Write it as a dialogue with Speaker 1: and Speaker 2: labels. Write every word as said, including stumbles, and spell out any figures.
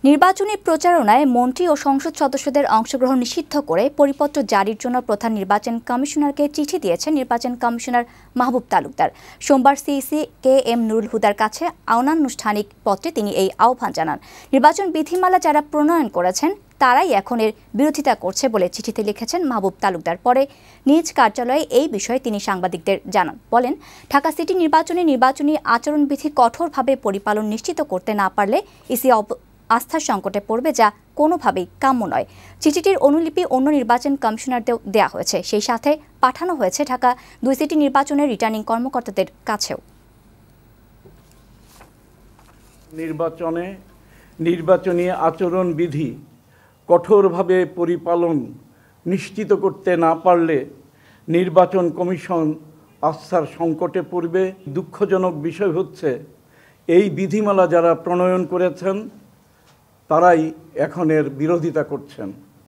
Speaker 1: নির্বাচনী প্রচারণায় মন্ত্রী ও সংসদ সদস্যদের অংশগ্রহণ নিষিদ্ধ করে পরিপত্র জারির জন্য প্রধান নির্বাচন কমিশনারকে চিঠি দিয়েছেন নির্বাচন কমিশনার মাহবুব তালুকদার। সোমবার সিইসি কে এম নুরুল হুদার কাছে অনানুষ্ঠানিক পত্রে তিনি এই আহ্বান জানান। নির্বাচন বিধিমালা যারা প্রণয়ন করেছেন তারাই এখন এর বিরোধিতা করছে বলে চিঠিতে লিখেছেন মাহবুব তালুকদার। পরে নিজ কার্যালয়ে এই বিষয়ে তিনি সাংবাদিকদের জানান। বলেন, ঢাকা সিটি নির্বাচনে নির্বাচনী আচরণবিধি কঠোরভাবে পরিপালন নিশ্চিত করতে না পারলে ইসি আস্থার সংকটে পড়বে, যা কোনোভাবেই কাম্য নয়। চিঠিটির অনুলিপি অন্য নির্বাচন কমিশনারদের দেওয়া হয়েছে, সেই সাথে পাঠানো হয়েছে ঢাকা দুই সিটি নির্বাচনের রিটার্নিং কর্মকর্তাদের কাছেও।
Speaker 2: নির্বাচনে নির্বাচনী আচরণবিধি কঠোরভাবে পরিপালন নিশ্চিত করতে না পারলে নির্বাচন কমিশন আস্থার সংকটে পড়বে। দুঃখজনক বিষয় হচ্ছে, এই বিধিমালা যারা প্রণয়ন করেছেন তারাই এখন এর বিরোধিতা করছেন।